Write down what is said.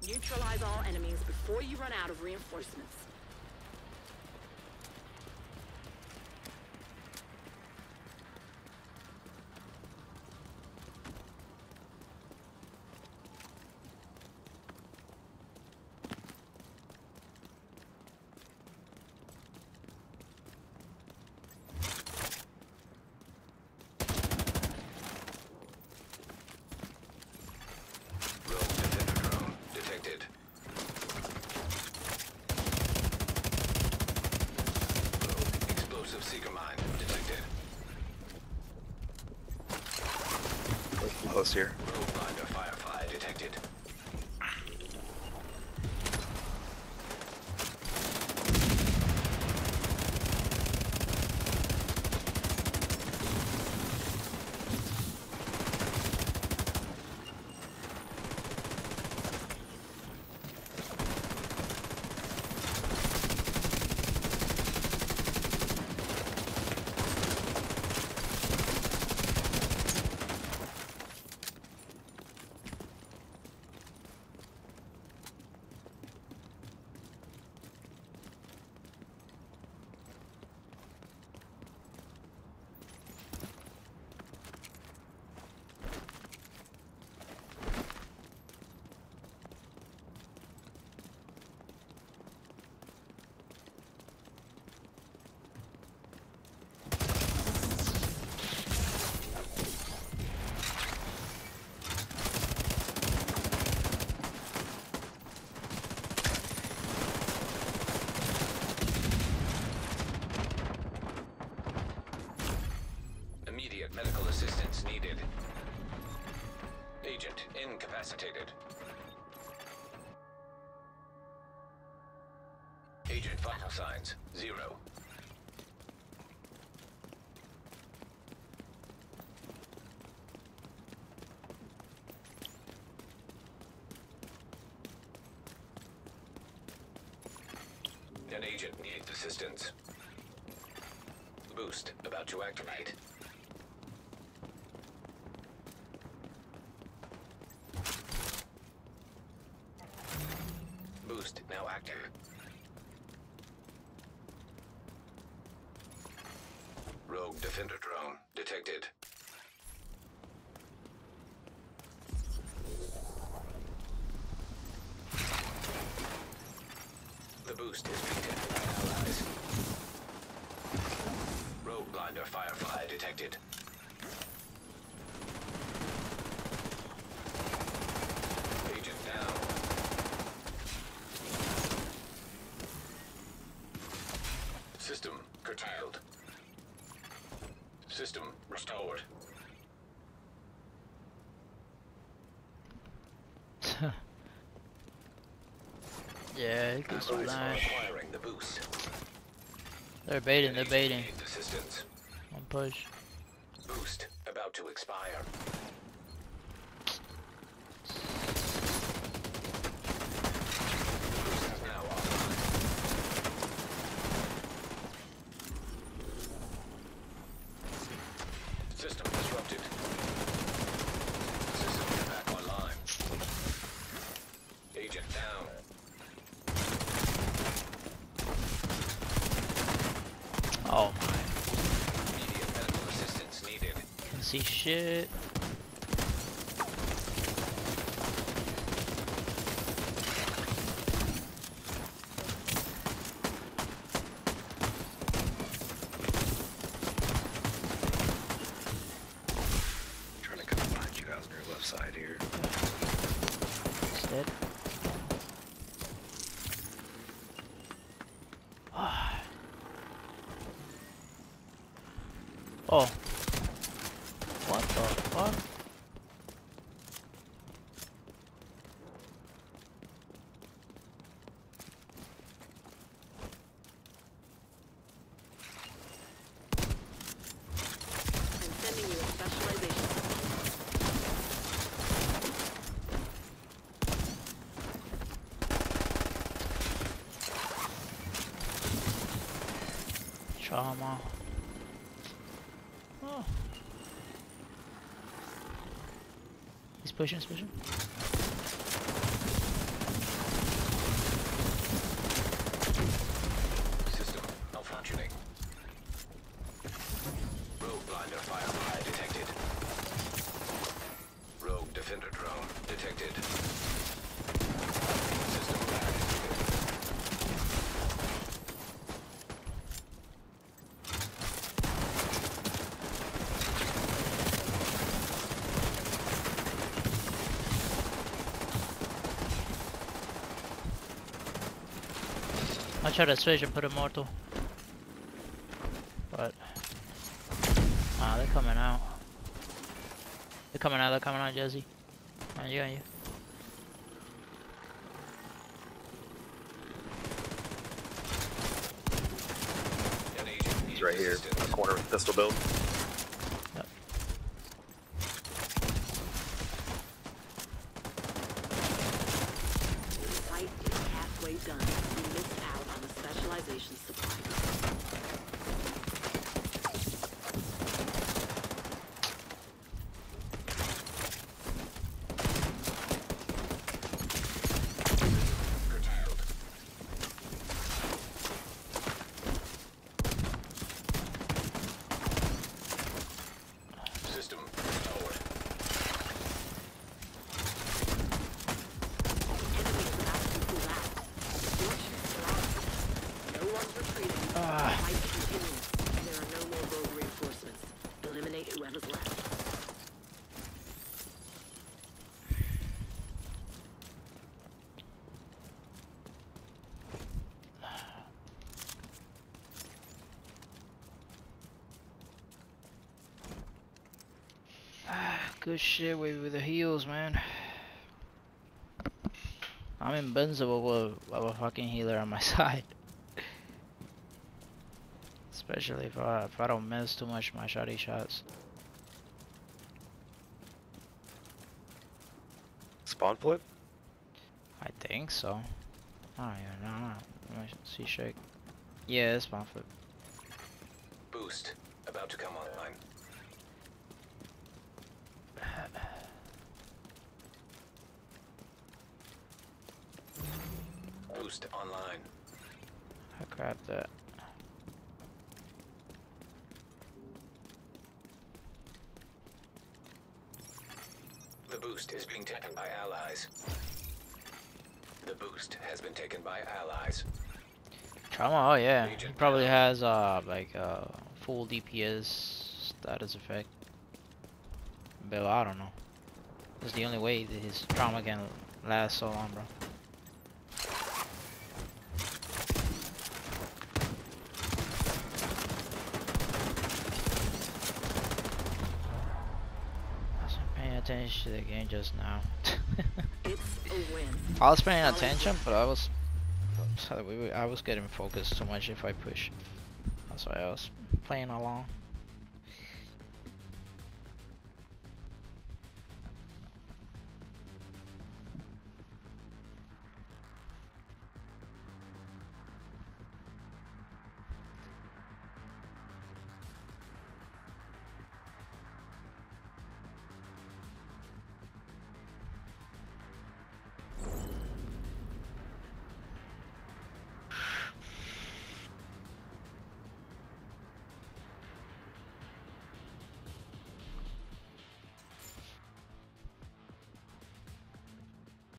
Neutralize all enemies before you run out of reinforcements. Close here. Roadblocker firefly detected. Immediate medical assistance needed. Agent incapacitated. Agent vital signs 0. An agent needs assistance. Boost about to activate. Boost now active. Rogue defender drone detected. The boost is beacon by allies. Rogue blinder firefly detected. Agent down. System curtailed. System restored. Yeah, it gets Allies are flash. acquiring the boost. They're baiting, they're baiting. Needs assistance. One push. Boost about to expire. Boost is now offline. System disrupted. System is back online. Agent down. Oh my, Immediate medical assistance needed. can't see shit. Trying to come behind you guys on your left side here. It's dead. Oh. What the fuck? I'm sending you a specialization. Trauma. Oh. He's pushing, he's pushing. I tried to switch and put Immortal. But they're coming out. They're coming out, Jesse. On you. An agent He's right here, assistance. on the corner with pistol build. Yep. The fight is halfway done. You missed out on the specialization supply. Curtailed. System restored. Enemy is about to pull out. Fortune surrounds. No one's retreating. Ah. The fight continues. There are no more road reinforcements. Eliminate whoever's left. Good shit with the heals, man. I'm invincible with a fucking healer on my side. Especially if I don't miss too much my shotty shots. Spawn flip? I think so. I don't even know. Let me see shake. Yeah, it's spawn flip. Boost about to come online. Boost online. I grabbed that. The boost is being taken by allies. The boost has been taken by allies. Trauma, oh yeah. He Legion probably down. has like full DPS status effect. But I don't know. That's the only way that his trauma can last so long, bro. I wasn't paying attention to the game just now. It's a win. I was paying attention, but I was getting focused too much if I push. That's why I was playing along.